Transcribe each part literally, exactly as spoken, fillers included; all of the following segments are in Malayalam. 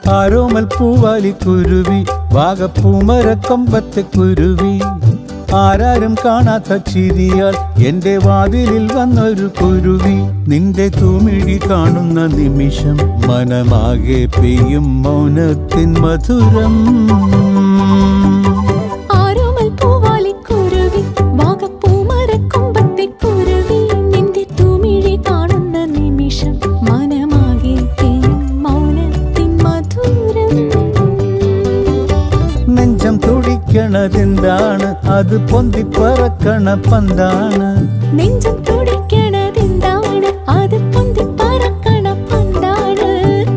ആരോമൽ പൂവാലിക്കുരുവി വാഗപ്പൂമരക്കൊമ്പത്തെ കുരുവി ആരാരും കാണാത്ത ചിരിയാൽ എന്റെ വാതിലിൽ വന്നൊരു കുരുവി നിന്റെ തൂമിഴി കാണുന്ന നിമിഷം മനമാകെ പെയ്യും മൗനത്തിൻ മധുരം ആരോമൽ പൂവാലിക്കുരുവി വാഗപ്പൂമരക്കൊമ്പത്തെ കുരുവി നിന്റെ തൂമിഴി കാണുന്ന നിമിഷം മനമാകെ പെയ്യും മൗനത്തിൻ മധുരം നെഞ്ചം തുടിക്കണതെന്താണ് അത് പൊന്തിപ്പറക്കണ പന്താണ് നെഞ്ചം തുടിക്കണതെന്താണ് അത് പൊന്തിപ്പറക്കണ പന്താണ്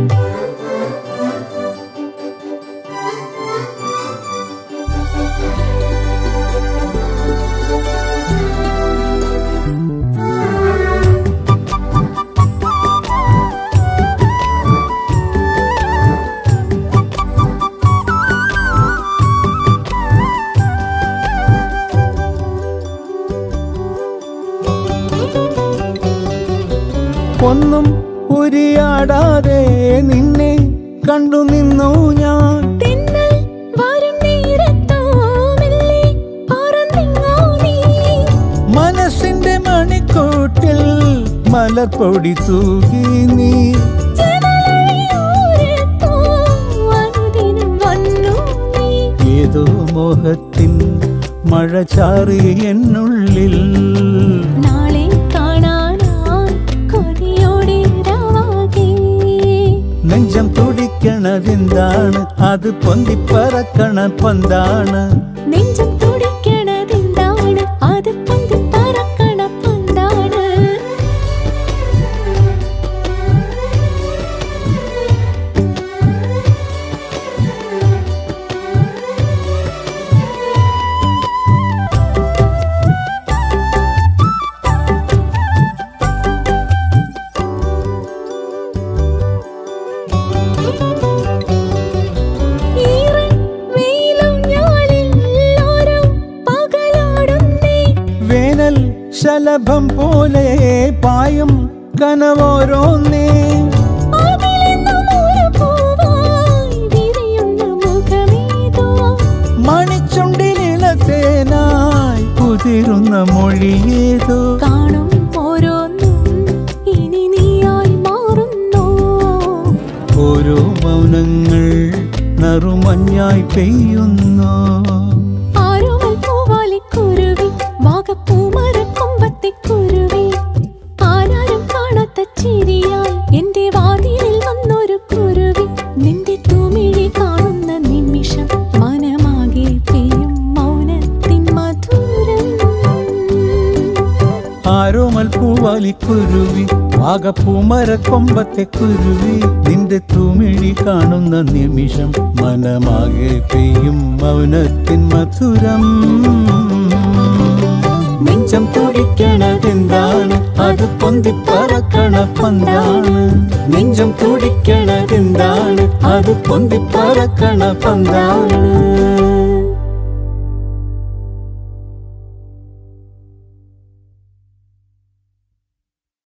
ഒന്നും ഉരിയാടാതെ നിന്നെ കണ്ടു നിന്നു ഞാൻ തെന്നൽ വരും നേരത്തോ മെല്ലെ പറന്നിങ്ങോ നീ മനസ്സിന്റെ മണിക്കൂട്ടിൽ മലർപ്പൊടി തൂകി നീ ജനലഴിയോരത്തോ അനുദിനം വന്നു നീ ഏതോ മോഹത്തിൻ മഴ ചാറി എന്നുള്ളിൽ നാളെ കാണാനായി കൊതിയോടെ രാവാകെ നെഞ്ചം തുടിക്കണതെന്താണ് അത് പൊന്തിപ്പറക്കണ പന്താണ് നെഞ്ചം തുടിക്കണതെന്താണ് അത് പൊന്തിപ്പറക്കണ പന്താണ് ശലഭം പോലെ പായും കനവോരോന്നേ മണിച്ചുണ്ടിനിളത്തേനായി കുതിരുന്ന മൊഴിയേതോ കാണും ഓരോന്നും ഇനി നീയായി മാറുന്നു ഓരോ മൗനങ്ങൾ നറുമഞ്ഞായി പെയ്യുന്നു ആരോമൽ പൂവാലിക്കുരുവി വാഗപ്പൂമരക്കൊമ്പത്തെ കുരുവി ആരാരും കാണാത്ത ചിരിയാൽ എന്റെ വാതിലിൽ വന്നൊരു കുരുവി നിന്റെ തൂമിഴി കാണുന്ന നിമിഷം മനമാകെ പെയ്യും മൗനത്തിൻ മധുരം ആരോമൽ പൂവാലിക്കുരുവി വാഗപ്പൂമരക്കൊമ്പത്തെ കുരുവി നിന്റെ തൂമിഴി കാണുന്ന നിമിഷം മനമാകെ പെയ്യും മൗനത്തിൻ മധുരം നെഞ്ചം തുടിക്കണതെന്താണ് അത് പൊന്തിപ്പറക്കണ പന്താണ് നെഞ്ചം തുടിക്കണതെന്താണ് അത് പൊന്തിപ്പറക്കണ പന്താണ്